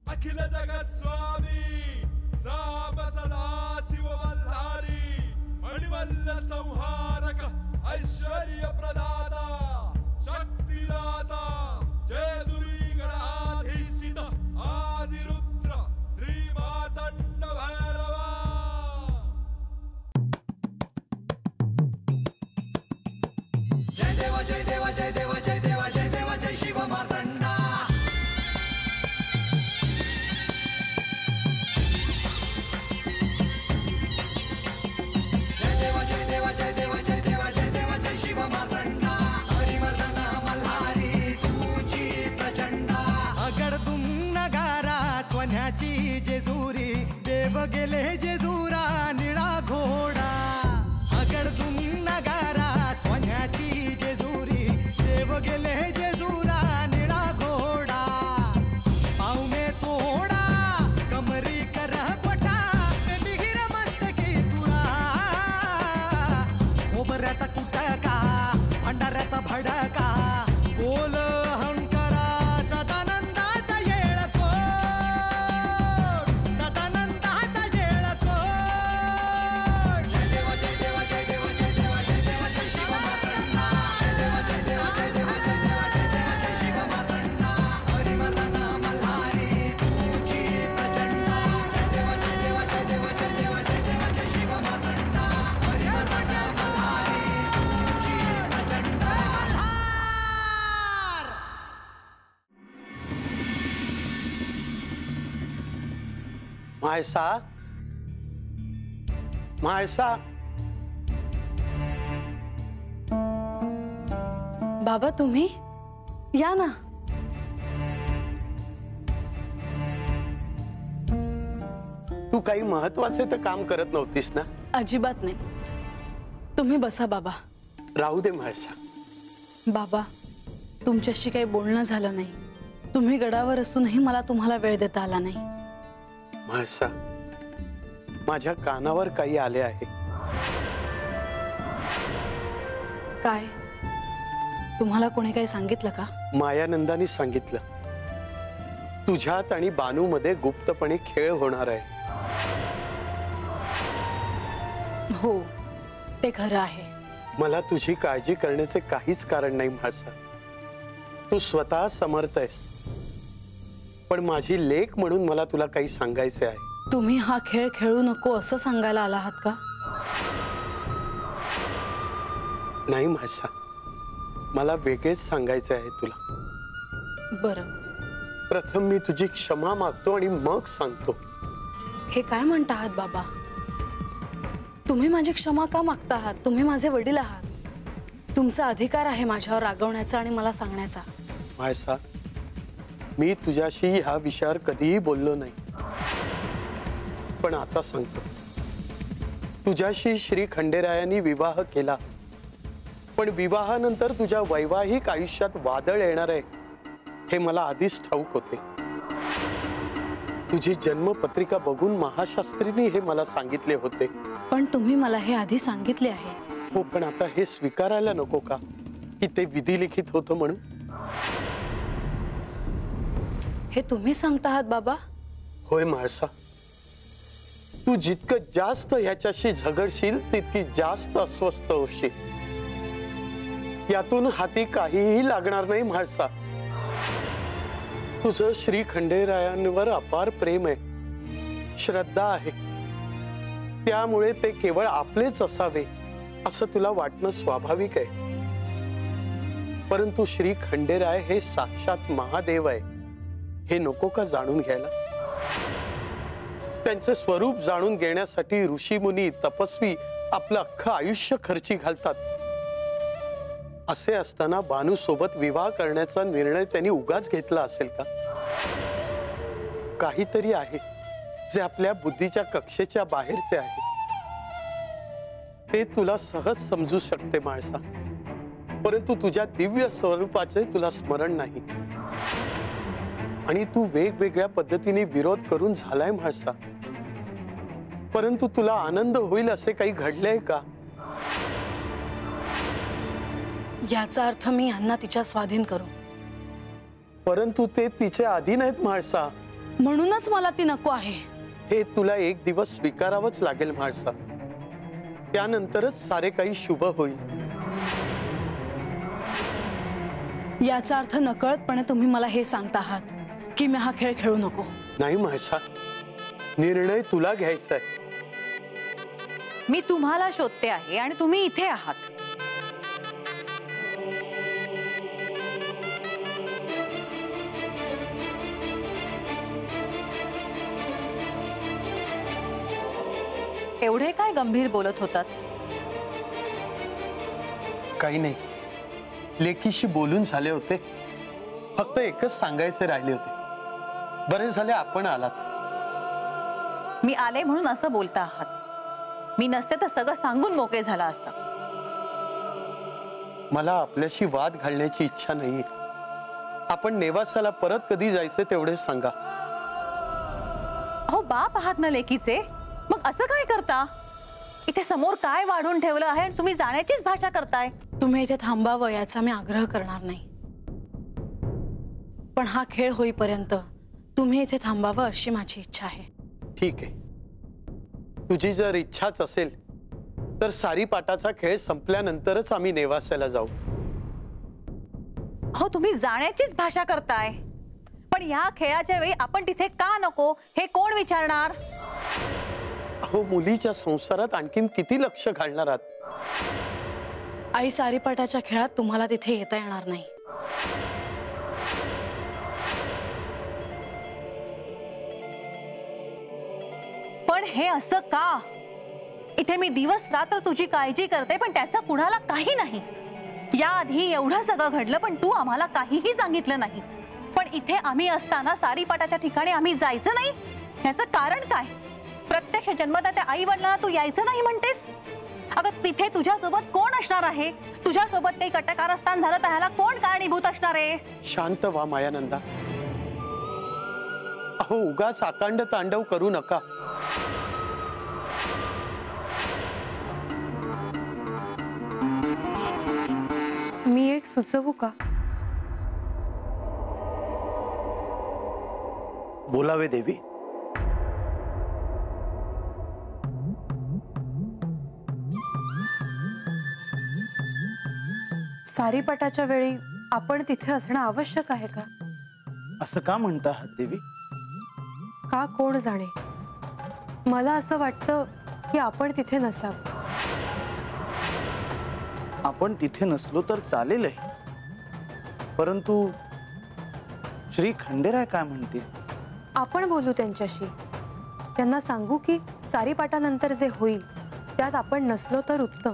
अखिल जगत स्वामी साम सदा शिव मल्हारी मणिमल्ल संहारक ऐश्वर्य प्रदाता शक्तिदाता जय दुरी गणाधीशित आदिरुद्र श्री मातंड भैरवा। जय देवा जय देवा जय देवा जय देवा जय देवा जय शिव मातंडा। जय देवा जय देवा जय देवा जय देवा जय देवा जय शिव मातंडा। हरिवर्धन मल्हारी तुझी प्रचंडा। अगडदुम नगारा सोन्याची जेजुरी देव गेले जेजुरा निळा घोडा। अगडदुम नगारा सोन्याची जेजुरी देव गेले जेजुरा निळा घोडा। पाव में तोडा कमरी कर पटा मिहिर मस्तकी तुरा। खोबऱ्याचा कुटका भंडाऱ्याचा भडका बोल अहंकारा सदानंदाचा येळकोट। सदानंदाचा येळकोट। जय देवा जय देवा जय देवा जय देवा जय देवा जय शिव मातंडा। जय देवा जय देवा जय देवा जय देवा जय देवा जय शिव मातंडा। हरिवर्धन मल्हारी तुझी प्रचंडा। जय देवा जय देवा जय देवा जय देवा जय देवा जय शिव मातंडा। हरिवर्धन मल्हारी तुझी प्रचंडा। म्हाळसा म्हाळसा बाबा तुम्ही या ना। तू काही महत्वाचे तर काम करत नव्हतीस ना? अजिबात नाही, तुम्ही बसा बाबा। राहू दे म्हाळसा। बाबा तुमच्याशी काही बोलणं झालं नाही, तुम्ही गडावर असूनही मला तुम्हाला वेळ देता आला नाही। म्हाळसा माझ्या कानावर काही आले आहे। काय तुम्हाला कोणी काही सांगितलं का? मायानंदानी सांगितलं तुझ्यात आणि बानू मध्ये गुप्तपणे खेळ होणार आहे। हो ते खरं आहे। मला तुझी काळजी करण्याचे काहीच कारण नाही म्हाळसा। तू स्वतः समर्थ आहेस, पण माझी लेक म्हणून मला तुला काही सांगायचे आहे। तुम्ही हा खेळ खेळू नको असं सांगायला आला आहात का? नाही म्हाळसा, मला वेगळेच सांगायचे आहे तुला। बरं प्रथम मी तुझी क्षमा मागतो आणि मग सांगतो। हे काय म्हणता आहात बाबा? तुम्ही माझी क्षमा का मागता आहात? तुम्ही माझे वडील आहात, तुमचा अधिकार आहे माझ्यावर रागवण्याचा आणि मला सांगण्याचा। म्हाळसा मी तुझ्याशी ह्या विषयावर कधीही बोललो नाही, पण आता सांगतो। तुझ्याशी श्री खंडेरायांनी विवाह केला, पण विवाहानंतर तुझ्या वैवाहिक आयुष्यात वादळ येणार आहे हे मला आधीच ठाऊक होते। तुझी जन्मपत्रिका बघून महाशास्त्रींनी हे मला सांगितले होते। पण तुम्ही मला हे आधी सांगितले आहे। हो, पण आता हे स्वीकारायला नको का की ते विधिलिखित होतं म्हणून? हे तुम्ही सांगता आहात बाबा? होय म्हाळसा, तू जितकं जास्त ह्याच्याशी झगडशील तितकी जास्त अस्वस्थ होशील। यातून हाती काहीही लागणार नाही म्हाळसा। तुझं श्री खंडेरायांवर अपार प्रेम आहे, श्रद्धा आहे, त्यामुळे ते केवळ आपलेच असावे असं तुला वाटणं स्वाभाविक आहे। परंतु श्री खंडेराय हे साक्षात महादेव आहे हे नको का जाणून घ्यायला? त्यांचे स्वरूप जाणून घेण्यासाठी ऋषीमुनी तपस्वी आपलं अख्खं आयुष्य खर्ची घालतात। असे असताना बानू सोबत विवाह करण्याचा निर्णय त्यांनी उगाच घेतला असेल का? काहीतरी आहे जे आपल्या बुद्धीच्या कक्षेच्या बाहेरचे आहे। ते तुला सहज समजू शकते म्हाळसा, परंतु तुझ्या दिव्य स्वरूपाचे तुला स्मरण नाही आणि तू वेगवेगळ्या पद्धतीने विरोध करून झालाय म्हाळसा। परंतु तुला आनंद होईल असे काही घडलेय का? याचा अर्थ मी यांना तिच्या स्वाधीन करू? परंतु ते तिचे अधीन आहेत म्हाळसा। म्हणूनच मला ती नको आहे. हे तुला एक दिवस स्वीकारावंच लागेल म्हाळसा. त्यानंतरच सारे काही शुभ होईल. याचा अर्थ नकळतपणे तुम्ही मला हे सांगता आहात की मी हा खेळ खेळू नको. नाही म्हाळसा, निर्णय तुला घ्यायचा आहे. मी तुम्हाला शोधते आहे आणि तुम्ही इथे आहात. एवढे काय गंभीर बोलत होतात? काही नाही, लेकीशी बोलून झाले होते. फक्त एकच सांगायचे राहिले होते. बरे झाले आपण आलात. मी आले म्हणून असं बोलता आहात. मी नसते तर सगळं सांगून मोकळे झाला असता. मला आपल्याशी वाद घालण्याची इच्छा नाहीये. आपण नेवासाला परत कधी जायचे तेवढे सांगा. अहो बाप आहात ना लेकीचे, मग असं काय करता? इथे समोर काय वाढून ठेवलं आहे आणि तुम्ही जाण्याचीच भाषा करताय. तुम्ही इथे थांबावं याचा मी आग्रह करणार नाही, पण हा खेळ होईपर्यंत तुम्ही इथे थांबावं अशी माझी इच्छा आहे. ठीक आहे, तुझी जर इच्छाच असेल तर सारीपाटाचा खेळ संपल्यानंतरच आम्ही नेवासाला जाऊ. हो तुम्ही जाण्याचीच भाषा करताय, पण या खेळाच्या वेळी आपण तिथे का नको हे कोण विचारणार? अहो, मुलीच्या संसारात आणखीन किती लक्ष घालणार आहात? आई, सारीपाटाच्या खेळात तुम्हाला तिथे येता येणार नाही. पण हे असं का? इथे मी दिवस रात्र तुझी काळजी करते, पण त्याचा कुणाला काही नाही. याआधी एवढं सगळं घडलं, पण तू आम्हाला काहीही सांगितलं नाही. पण इथे आम्ही असताना सारीपाटाच्या ठिकाणी आम्ही जायचं नाही, याचं कारण काय? प्रत्यक्ष जन्मदात्या आई वडिलांना तू यायचं नाही म्हणतेस? अगं तिथे तुझ्यासोबत कोण असणार आहे? तुझ्यासोबत काही कटकारस्थान झालं तर ह्याला कोण कारणीभूत असणार आहे? शांत व्हा मायानंदा. अहो, उगाच आकांड तांडव करू नका. मी एक सुचवू का? बोलावे देवी. सारीपाटाच्या वेळी आपण तिथे असणं आवश्यक आहे का? असं का म्हणता आहात देवी? का कोण जाणे, मला असं वाटतं की आपण तिथे नसावं. आपण तिथे नसलो तर चालेलही, परंतु श्री खंडेराय काय म्हणतील? आपण बोलू त्यांच्याशी. त्यांना सांगू की सारीपाटानंतर जे होईल त्यात आपण नसलो तर उत्तम.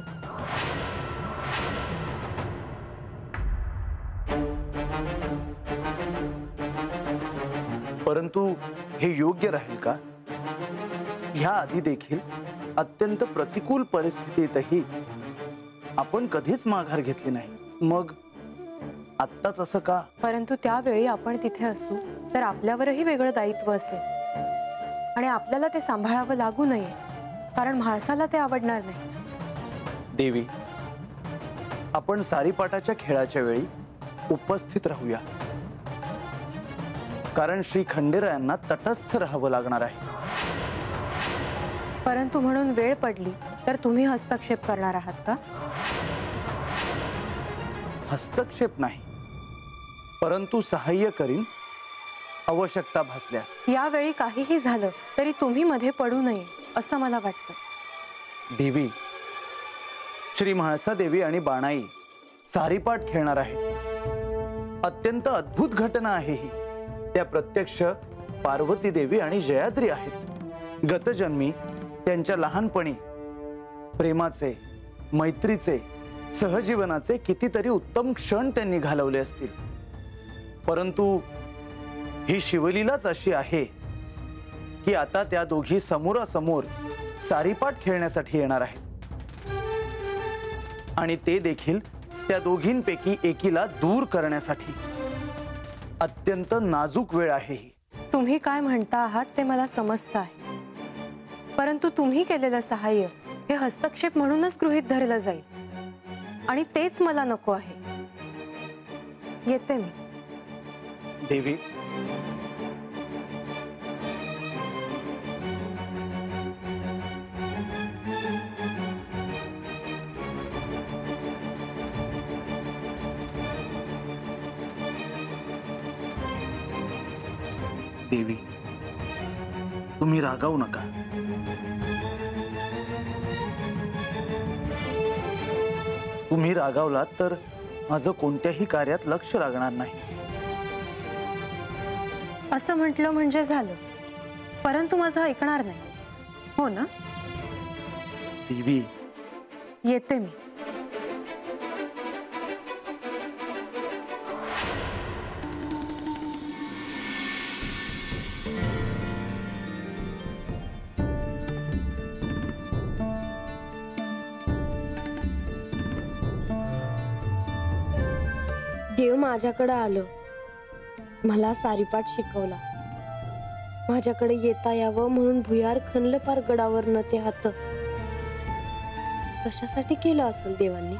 परंतु हे योग्य राहील का? ह्या आधी देखील अत्यंत प्रतिकूल परिस्थितीतही आपण कधीच माघार घेतली नाही, मग आत्ताच असं का? परंतु त्यावेळी आपण तिथे असू तर आपल्यावरही वेगळं दायित्व असेल आणि आपल्याला ते सांभाळावं लागू नये, कारण म्हाळसाला ते आवडणार नाही. देवी, आपण सारीपाटाच्या खेळाच्या वेळी उपस्थित राहूया, कारण श्री खंडेरायांना तटस्थ राहावं लागणार आहे. परंतु म्हणून वेळ पडली तर तुम्ही हस्तक्षेप करणार आहात का? हस्तक्षेप नाही, परंतु सहाय्य करीन आवश्यकता भासल्यास. यावेळी काहीही झालं तरी तुम्ही मध्ये पडू नये असं मला वाटतं. देवी, श्री म्हाळसा देवी आणि बाणाई सारीपाट खेळणार आहेत. अत्यंत अद्भुत घटना आहे ही. त्या प्रत्यक्ष पार्वती देवी आणि जयाद्री आहेत. गतजन्मी त्यांच्या लहानपणी प्रेमाचे, मैत्रीचे, सहजीवनाचे कितीतरी उत्तम क्षण त्यांनी घालवले असतील. परंतु ही शिवलीलाच अशी आहे की आता त्या दोघी समोरासमोर सारीपाट खेळण्यासाठी येणार आहेत, आणि ते देखील त्या दोघींपैकी एकीला दूर करण्यासाठी. अत्यंत नाजूक वेळ आहे ही. तुम्ही काय म्हणता आहात ते मला समजतं आहे, परंतु तुम्ही केलेलं सहाय्य हे हस्तक्षेप म्हणूनच गृहीत धरलं जाईल, आणि तेच मला नको आहे. येते मी. देवी, देवी, तुम्ही रागावू नका. तुम्ही रागावलात तर माझं कोणत्याही कार्यात लक्ष लागणार नाही. असं म्हटलं म्हणजे झालं, परंतु माझं ऐकणार नाही, हो ना? देवी, येते मी. देव माझ्याकडे आलं, मला सारीपाट शिकवला. माझ्याकडे येता यावं म्हणून भुयार खणलं पार गडावरनं ते हात. कशासाठी केलं असेल देवांनी?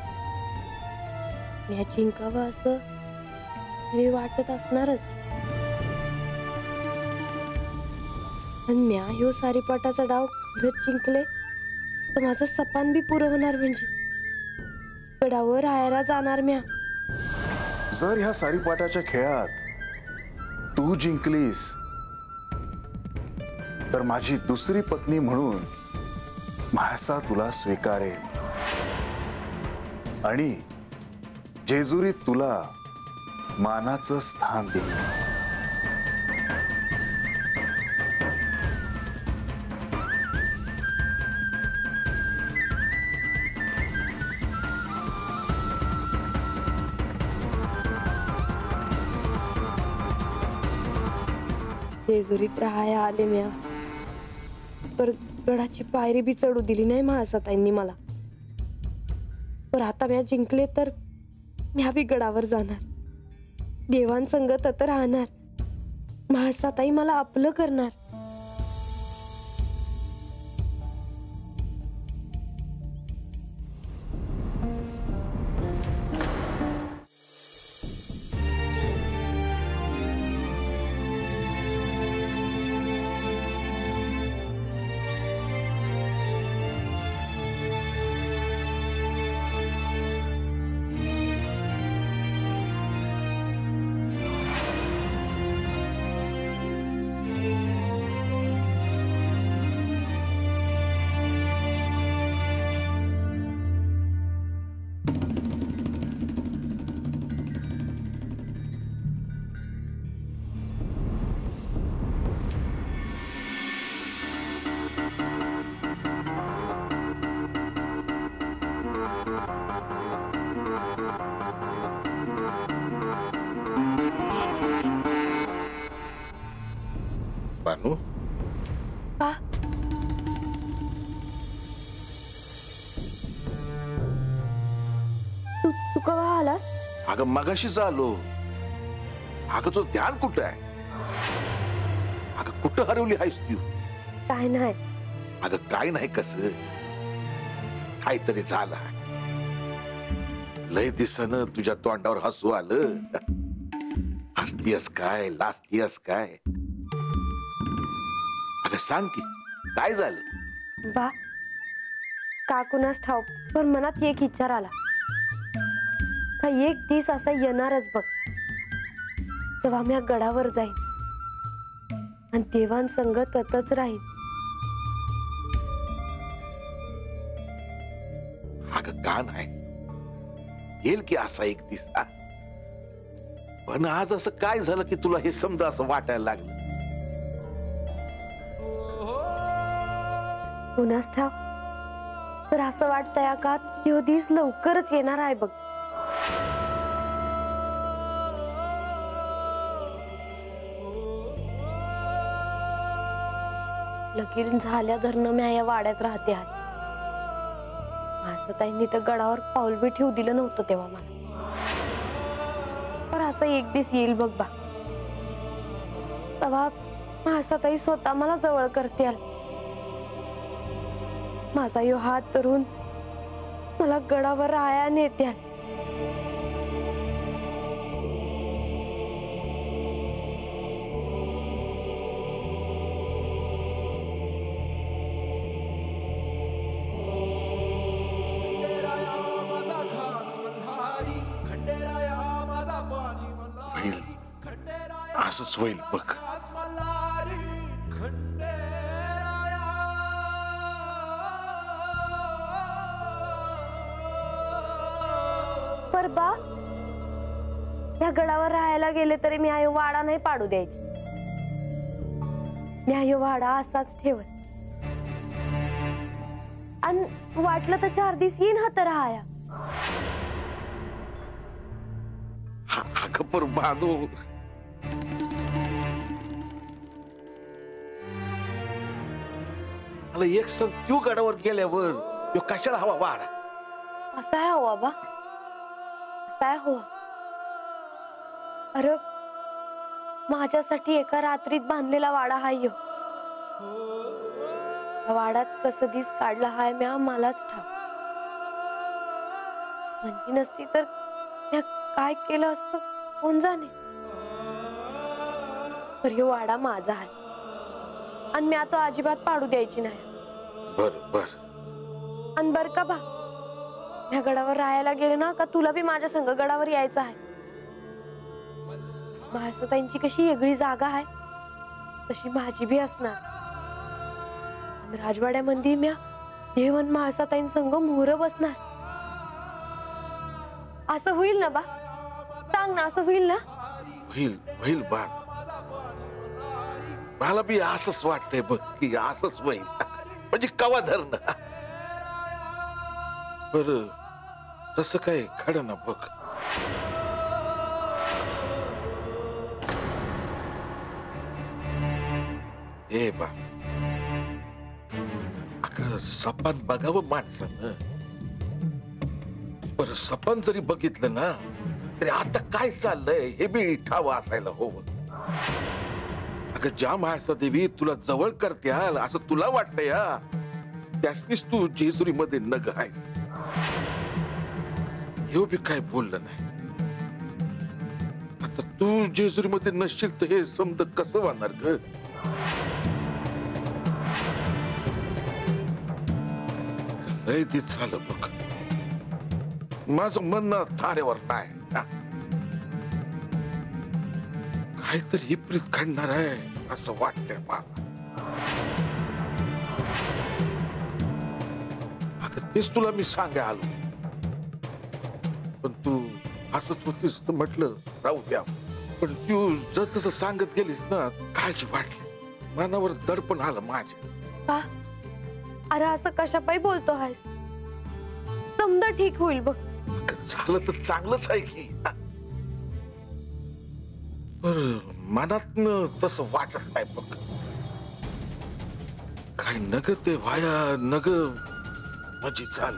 मी जिंकावं असं मी वाटत असणारच. पण म्या ह्यो सारीपाटाचा डाव खरंच जिंकले तर माझं सपान बी पुरं होणार. म्हणजे गडावर राहायला जाणार म्या. जर ह्या सारीपाटाच्या खेळात तू जिंकलीस तर माझी दुसरी पत्नी म्हणून म्हाळसा तुला स्वीकारेल आणि जेजुरीत तुला मानाचं स्थान देईल. जेजुरीत राहाया आले म्या, पर गडाची पायरी बी चढू दिली नाही म्हाळसाताईंनी मला. पर आता म्या जिंकले तर म्या बी गडावर जाणार, देवांसंगत तर राहणार. म्हाळसाताई मला आपलं करणार. बानू, पा तू कवा आलास? अगं मगाशीच आलो. अगं तुझं ध्यान कुठं आहे? अगं कुठं हरवली आहेस तू? काय नाही. अगं काय नाही, कसं काहीतरी झालं. लय दिसन तुझ्या तोंडावर हसू आलं. हसतीयस काय, लाजतीयस काय? अगं सांग की काय झालं? बा का कुणास ठाव, पण मनात एक विचार आला का एक दिवस असा येणारच बघ, तेव्हा मी गडावर जाईन आणि देवांसंग ततच राहीन. अगं का नाही, येईल की असा एक दिवस. पण आज असं काय झालं की तुला हे समजा असं वाटायला लागलं? कुणास ठाव, तर असं वाटतंय का तो दिवस लवकरच येणार आहे बघ. लगीन झाल्या धरणं मी या वाड्यात राहते आहे. म्हाळसाताईंनी तर गडावर पाऊल बी ठेवू दिलं नव्हतं तेव्हा मला. पर असं एक दिवस येईल बघ बा, तेव्हा म्हाळसाताई स्वतः मला जवळ करतील. माझा यो हात धरून मला गडावर राहाया नेत्याल. होईल, असंच होईल बघ. या गडावर राहायला गेले तरी मी हा वाडा नाही पाडू द्यायची. मी हा वाडा असाच ठेवत आणि वाटलं तर 4 दिवस येईन हा तर राहाया. अगं पर बांधू मला एक सण तू गडावर गेल्यावर ह्यो कशाला हवा वाडा? असा आहे हो बाबा, असा आहे हो. अरे माझ्यासाठी एका रात्रीत बांधलेला वाडा हाय ह्यो. वाड्यात कसं दिस काढला हाय म्या मलाच ठाव. म्हणजे नसती तर म्या काय केलं असतं कोण जाणे. तर ह्यो वाडा माझा आहे आणि म्या तो अजिबात पाडू द्यायची नाही. बर बर. आणि बर का बा, ह्या गडावर राहायला गेले ना का तुला बी माझ्या संग गडावर यायचं आहे. महाराष्ट्रांची कशी वेगळी जागा आहे तशी माझी बी असणार. आणि राजवाड्यामध्ये म्या देवन महाराष्ट्रांनी संग मोहर बसणार. असं होईल ना बा? सांग ना, असं होईल ना? होईल होईल बा. मला बी असंच वाटतंय बघ की असंच होईल. म्हणजे कवा धरणं. बर तसं काय घडं ना बघ. ए बा, अगं सपान बघावं माणसानं. बरं सपान जरी बघितलं ना तरी आता काय चाललंय हे बी ठाव असायला हवं. अगं ज्या माणसा देवी तुला जवळ करत्याल असं तुला वाटतंय हा, त्यासनीच तू जेजुरीमध्ये नग आहेस. हे बी काय बोललं नाही. आता तू जेजुरीमध्ये नसशील तर हे समज कसं वाहणार ग? लय ते झालं बघ. माझं म्हणणं थाऱ्यावर नाही. काहीतरी विपरीत घडणार आहे असं वाटतंय मला. अगं तेच तुला मी सांगाय आलो. पण तू असंच होतीस तर म्हटलं राहू द्या. पण तू जसं सांगत गेलीस ना काळजी वाटली. मनावर दडपण आलं माझ्या. अरे असं कशापायी बोलतो आहेस? समजा ठीक होईल बघ. झालं तर चांगलंच आहे की. मनात तसं वाटत नाही बघ. काय नग ते व्हाया नग म्हणजे चाल.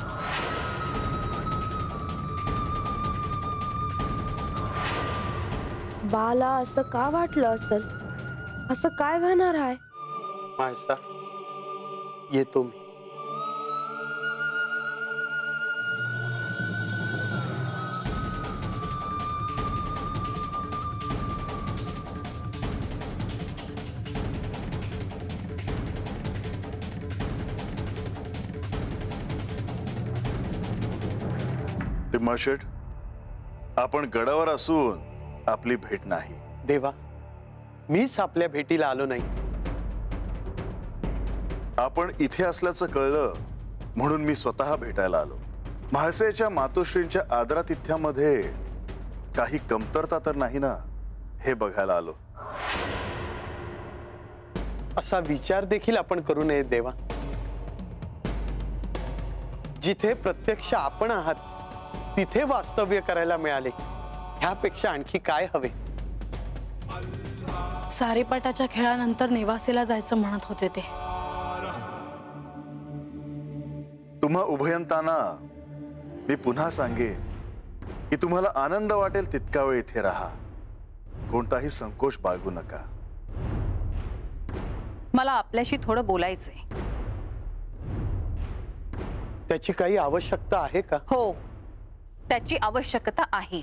बाला असं का वाटलं असेल? असं काय होणार आहे? माणसा येतो मी. तिम्माशेठ, आपण गडावर असून आपली भेट नाही. देवा, मीच आपल्या भेटीला आलो नाही. आपण इथे असल्याचं कळलं म्हणून मी स्वतः भेटायला आलो. म्हाळसेच्या मातोश्रींच्या आदरातिथ्यामध्ये काही कमतरता तर नाही ना हे बघायला आलो. असा विचार देखील आपण करू नये देवा. जिथे प्रत्यक्ष आपण आहात तिथे वास्तव्य करायला मिळाले, ह्यापेक्षा आणखी काय हवे? सारीपाटाच्या खेळानंतर नेवासेला जायचं म्हणत होते ते. तुम्हा उभयंतांना मी पुन्हा सांगेन की तुम्हाला आनंद वाटेल तितका वेळ इथे राहा. कोणताही संकोच बाळगू नका. मला आपल्याशी थोडं बोलायचंय. त्याची काही आवश्यकता आहे का? हो, त्याची आवश्यकता आहे.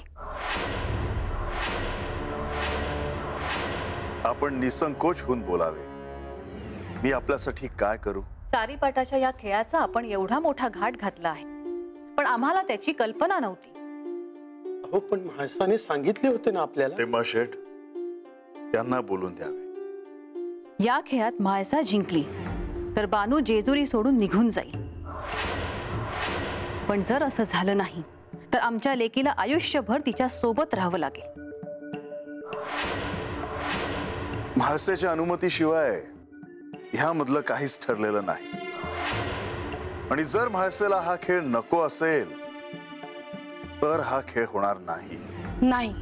आपण निसंकोच होऊन बोलावे. मी आपल्यासाठी काय करू? सारीपाटाच्या या खेळाचा आपण एवढा मोठा घाट घातला आहे, पण आम्हाला त्याची कल्पना नव्हती. हो, पण माणसाने सांगितले होते ना आपल्याला. तिम्माशेठ, त्यांना बोलून द्यावे. या खेळात म्हाळसा जिंकली तर बानू जेजुरी सोडून निघून जाईल. पण जर असं झालं नाही तर आमच्या लेकीला आयुष्यभर तिच्या सोबत राहावं लागेल. म्हाळसेच्या अनुमतीशिवाय ह्यामधलं काहीच ठरलेलं नाही. आणि जर म्हाळसेला हा खेळ नको असेल तर हा खेळ होणार नाही. नाही,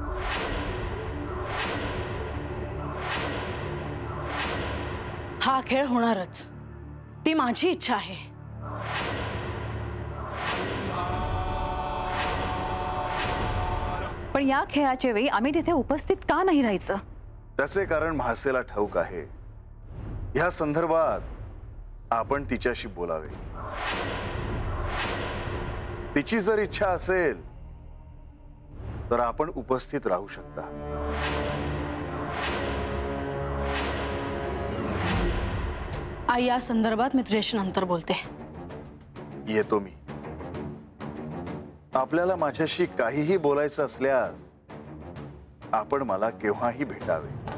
हा खेळ होणारच. ती माझी इच्छा आहे. पण या खेळाच्या वेळी आम्ही तिथे उपस्थित का नाही राहायचं? त्याचे कारण म्हाळसेला ठाऊक आहे. ह्या संदर्भात आपण तिच्याशी बोलावे. तिची जर इच्छा असेल तर आपण उपस्थित राहू शकता. आई, या संदर्भात मी तुझ्याशी नंतर बोलते. येतो मी. आपल्याला माझ्याशी काहीही बोलायचं असल्यास आपण मला केव्हाही भेटावे.